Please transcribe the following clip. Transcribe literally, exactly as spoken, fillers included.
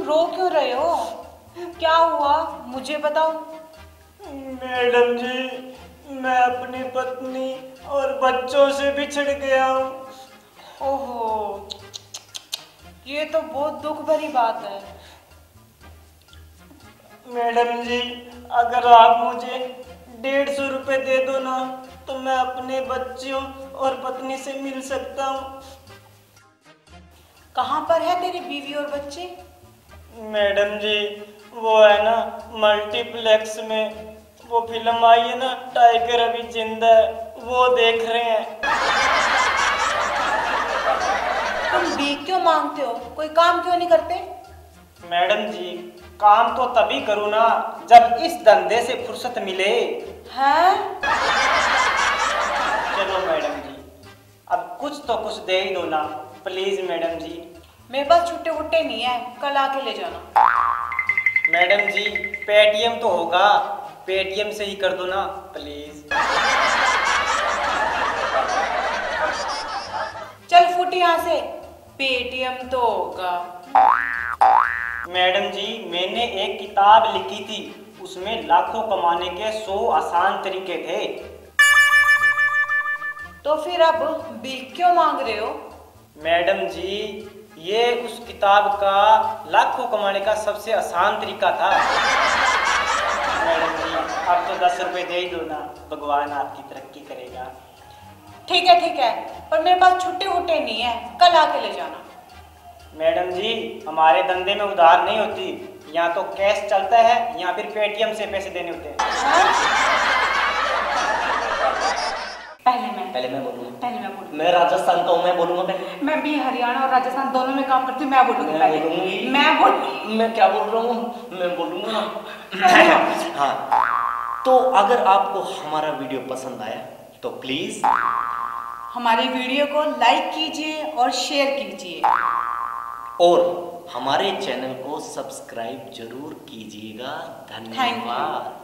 रो क्यों रहे हो? क्या हुआ मुझे बताओ। मैडम जी, मैं अपनी पत्नी और बच्चों से बिछड़ गया हूँ। ओहो, ये तो बहुत दुख भरी बात है। मैडम जी, अगर आप मुझे डेढ़ सौ रुपये दे दो ना, तो मैं अपने बच्चों और पत्नी से मिल सकता हूँ। कहाँ पर है तेरी बीवी और बच्चे? मैडम जी, वो है ना मल्टीप्लेक्स में, वो फिल्म आई है ना टाइगर अभी जिंदा है, वो देख रहे हैं। तुम भीख क्यों मांगते हो? कोई काम क्यों नहीं करते? मैडम जी, काम तो तभी करूँ ना जब इस धंधे से फुर्सत मिले। हैं? चलो मैडम जी, अब कुछ तो कुछ दे ही दो ना, प्लीज मैडम जी। मेरे पास छुट्टे वुट्टे नहीं है, कल आके ले जाना। मैडम जी, पेटीएम तो होगा, पेटीएम से ही कर दो ना प्लीज। चल फुट यहाँ से, पेटीएम तो होगा। मैडम जी, मैंने एक किताब लिखी थी, उसमें लाखों कमाने के सौ आसान तरीके थे। तो फिर अब भीख क्यों मांग रहे हो? मैडम जी, ये उस किताब का लाखों कमाने का सबसे आसान तरीका था। मैडम जी, अब तो दस रुपए दे ही दो ना, भगवान आपकी तरक्की करेगा। ठीक है ठीक है, पर मेरे पास छुट्टे वुट्टे नहीं है, कल आके ले जाना। मैडम जी, हमारे धंधे में उधार नहीं होती, यहाँ तो कैश चलता है, यहाँ फिर पेटीएम से पैसे देने होते हैं। पहले मैं पहले मैं बोलूँगा। पहले मैं बोलूँ। मैं राजस्थान का हूँ, मैं बोलूँगा पहले। मैं भी हरियाणा और राजस्थान दोनों में काम करती हूँ, मैं बोलूँगी मैं पहले। बोलूँगी। मैं बोल मैं क्या बोल रहा हूँ, मैं बोलूँगा। हाँ, तो अगर आपको हमारा वीडियो पसंद आया तो प्लीज हमारी वीडियो को लाइक कीजिए और शेयर कीजिए, और हमारे चैनल को सब्सक्राइब जरूर कीजिएगा। धन्यवाद।